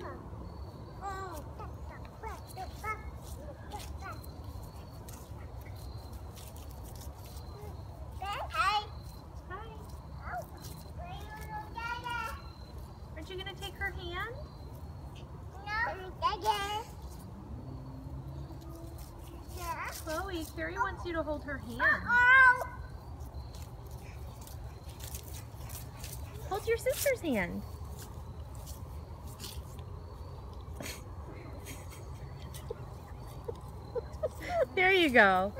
Aren't you going to take her hand? Chloe, Carrie wants you to hold her hand. Hold your sister's hand. There you go.